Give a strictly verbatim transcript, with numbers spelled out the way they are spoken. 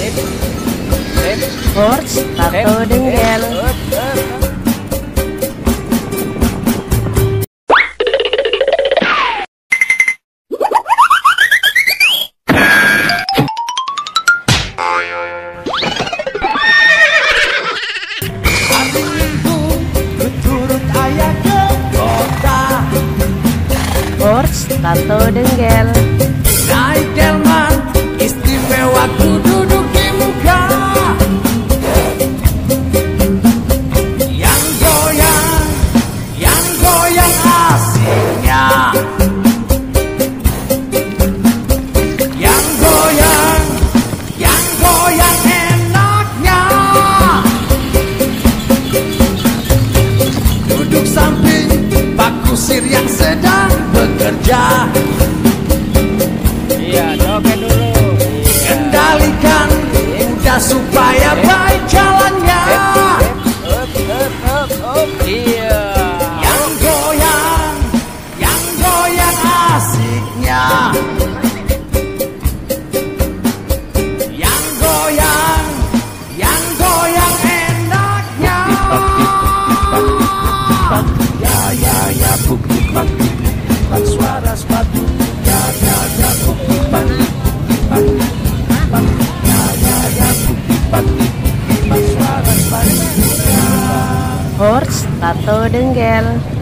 Horse tato denggel. Horse tato denggel. Naik delman istimewa ku duduk di muka. Yang goyang, yang goyang asiknya. Yang goyang, yang goyang enaknya. Duduk samping Pak Kusir yang sedang bekerja. Iya, joget dulu. Kendalikan kuda supaya baik jalannya. Iya. Yang goyang, yang goyang asiknya. Yang goyang, yang goyang enaknya. Ya ya ya buk buk bak bak suara sepatu. Ya ya ya buk buk bak bak bak. Ya ya ya buk buk bak bak suara sepatu. Horse tato denggel.